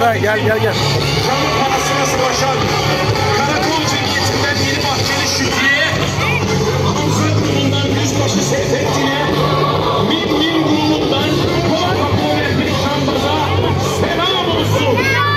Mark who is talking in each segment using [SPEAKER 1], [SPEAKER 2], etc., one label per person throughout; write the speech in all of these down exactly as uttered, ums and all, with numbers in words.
[SPEAKER 1] Eray gel gel gel.
[SPEAKER 2] Canın parasına savaşan Karakol Cemiyeti'nden Yeni Bahçeli Şükrü'ye, Hamza grubundan Yüzbaşı Seyfettin'e, Min Min grubundan Kolakapı ve Perişanbaz'a selam olsun.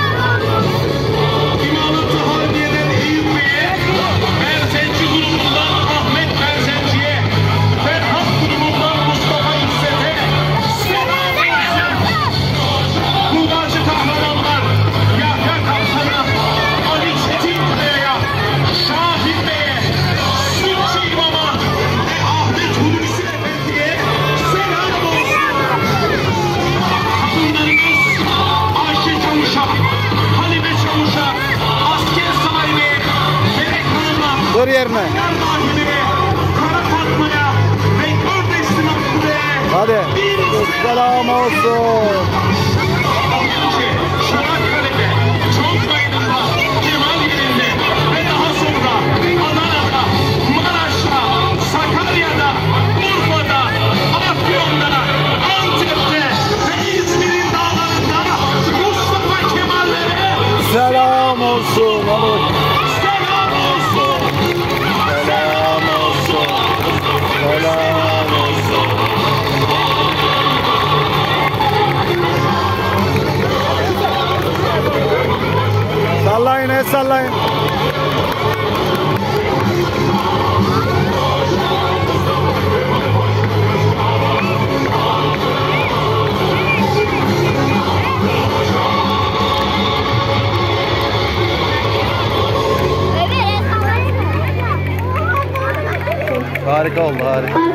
[SPEAKER 2] İmalatı Harbiye'den Eyüp Bey'e, Merzenci grubundan Ahmet Merzenci'ye, Ferhat grubundan Mustafa İzzet'e selam olsun. Kurbancı kahramanlar Yahya Kaptan'a, Ali Çetin Kaya'ya, Şahin Bey'e, Sütçü İmam'a ve Ahmet Hulusi Efendi'ye selam olsun. Kadınlarımız Ayşe Çavuş'a, Halime Çavuş'a, asker sahibi Melek Hanım'a,
[SPEAKER 1] Dur yerine.
[SPEAKER 2] Yar Mahir'e, Kara Fatma'ya ve Kördeştin Abdü'ye
[SPEAKER 1] Hadi.
[SPEAKER 2] bir
[SPEAKER 1] Selam olsun.
[SPEAKER 2] Çanakkale'de, Çankaya'da, Kemal yerinde ve daha sonra Adana'da, Maraş'ta, Sakarya'da, Urfa'da, Afyon'da, Antep'te ve İzmir'in dağlarında Mustafa Kemal'lere
[SPEAKER 1] Selam olsun. Hadi.
[SPEAKER 2] selam olsun.
[SPEAKER 1] Selam olsun. Selam olsun. Sallayın, el sallayın. Harika oldu, harika.